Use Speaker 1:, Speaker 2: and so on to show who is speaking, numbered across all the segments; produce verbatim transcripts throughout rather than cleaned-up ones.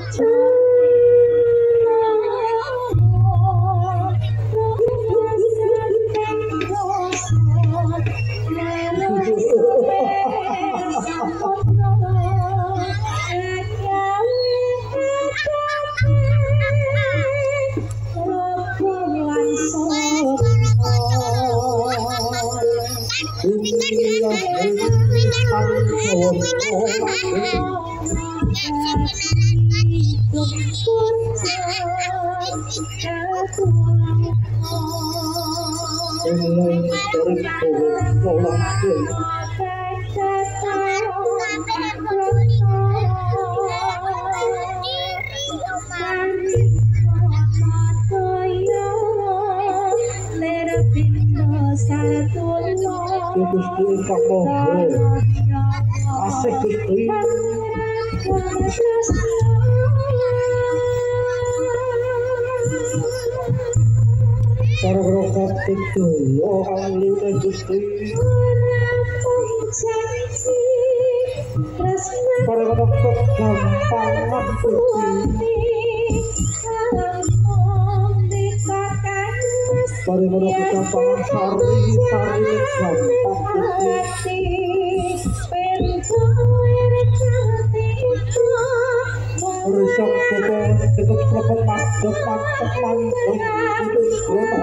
Speaker 1: Asik Gusti. Para rokat itu orang lihat Gusti. Para rokat gampang Gusti. Para rokat gampang sari sari gampang Gusti. Rusak tetap tetap tetap masuk masuk langsung itu krono.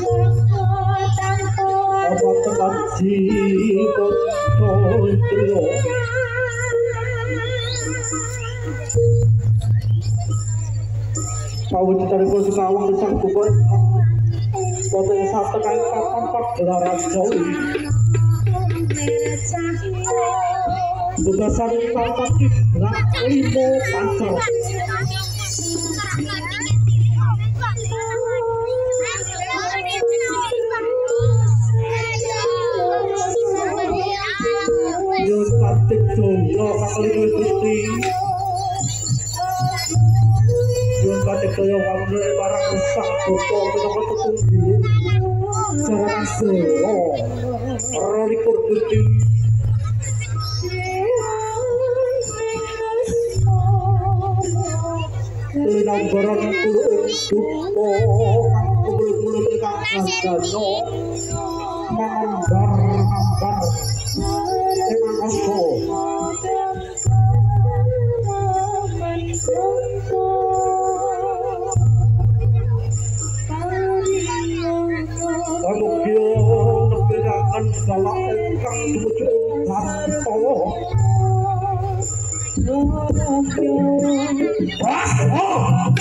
Speaker 1: Apa tempat jiwa kontrol. Kau cari kursi kawang besar kubur. Foto yang satu kali kapan pak gelaran jauh. Berdasar kapan kiblat limo pacar. Yo cantik doyo kakali Gusti. Yo cantik doyo wamne barang rusak foto kita ketemu. Jangan selo. Rolikur Gusti. Tulang gorong kulo dupo kulo-kulo kang gano mambar-mambar emang opo kamu kyo nebedakan balak kang tumuju harto Wah, oh.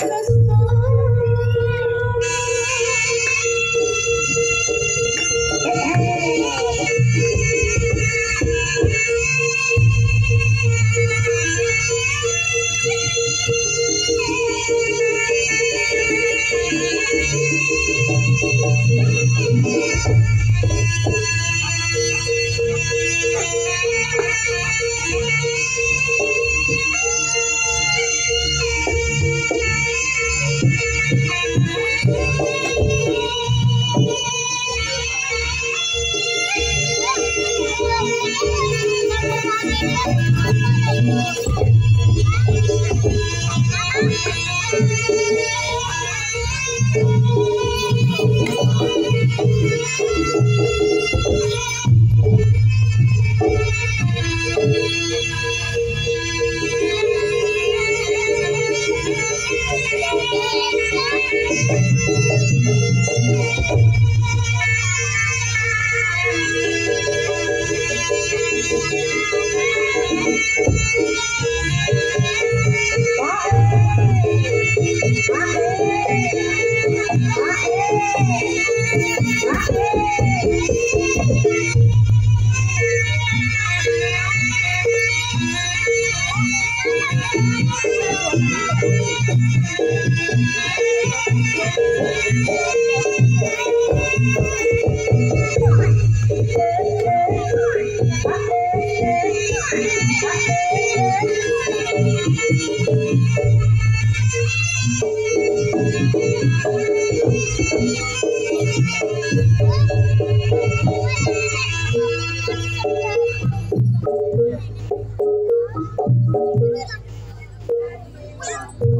Speaker 2: Thank you.